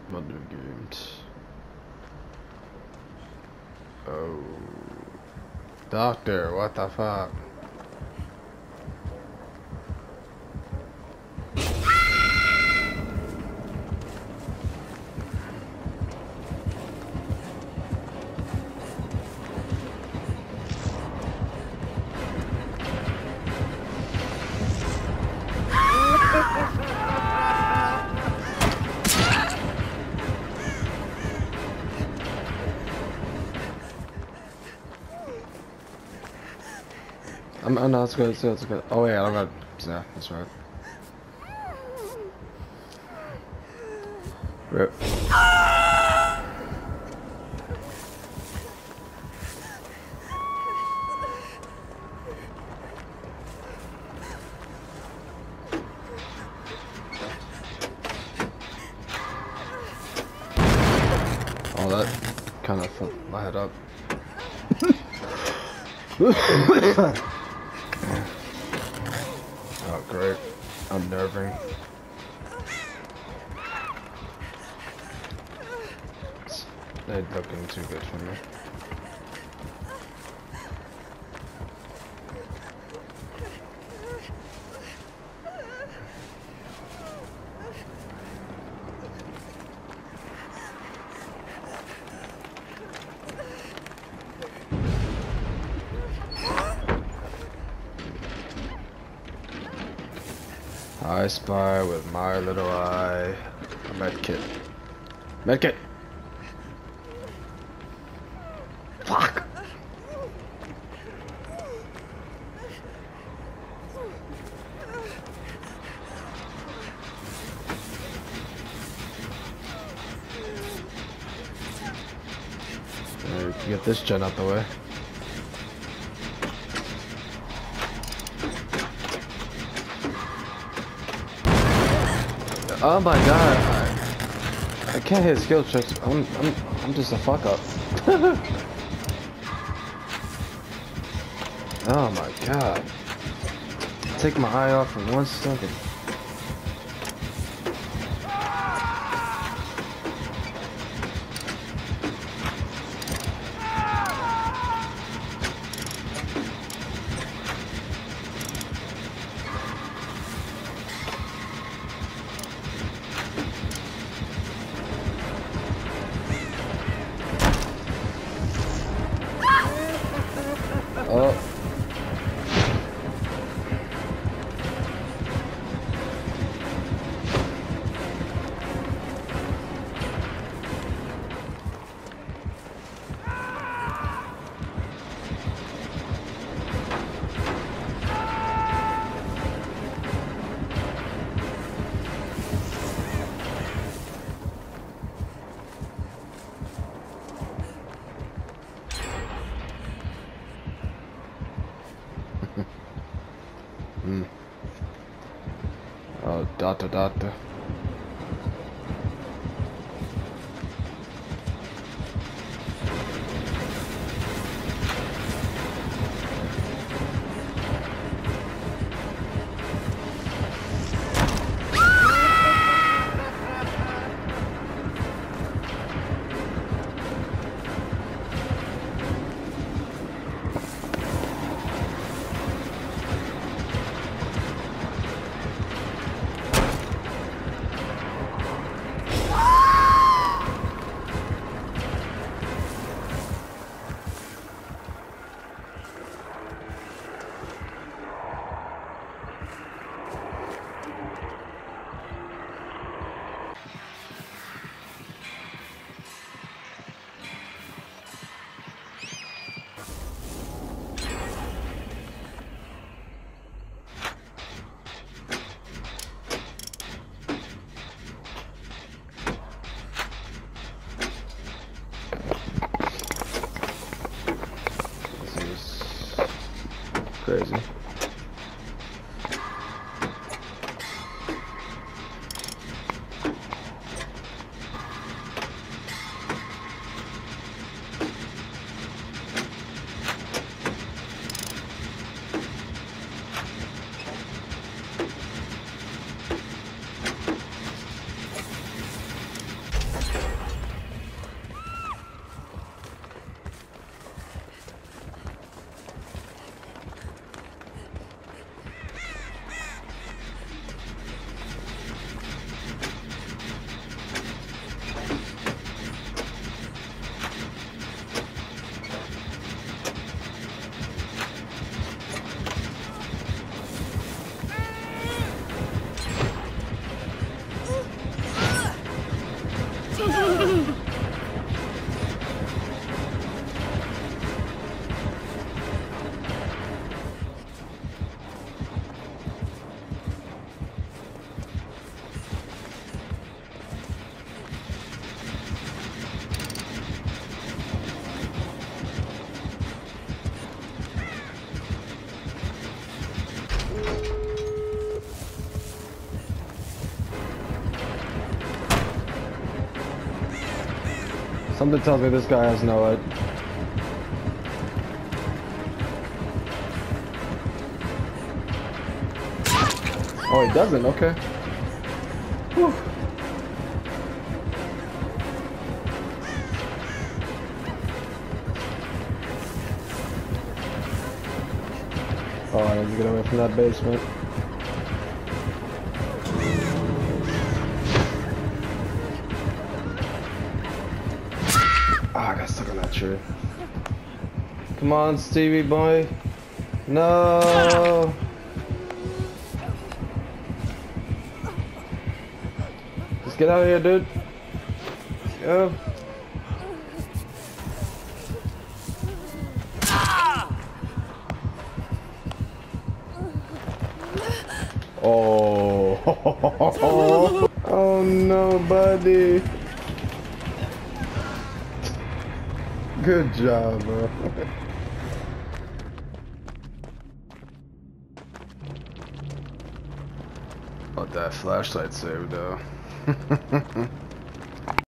Wat nu games? Oh, doctor, what the fuck? Oh no, it's good, it's good. Oh yeah, I got, yeah, that's right. Rip. Oh, that kind of fucked my head up. Oh, great. Unnerving. They're looking too good for me. I spy with my little eye. A medkit. Medkit! Fuck! Get this gen out the way. Oh my god, I can't hit skill checks. I'm just a fuck up. Oh my god. Take my eye off for 1 second. Oh. Oh, doctor. Crazy. Something tells me this guy has no edge. Oh, he doesn't? Okay. Whew. Oh, I need to get away from that basement. Ah, I got stuck on that tree. Come on, Stevie boy. No. Just get out of here, dude. Go. Oh. Oh no, buddy. Good job, bro. Oh, that flashlight saved though.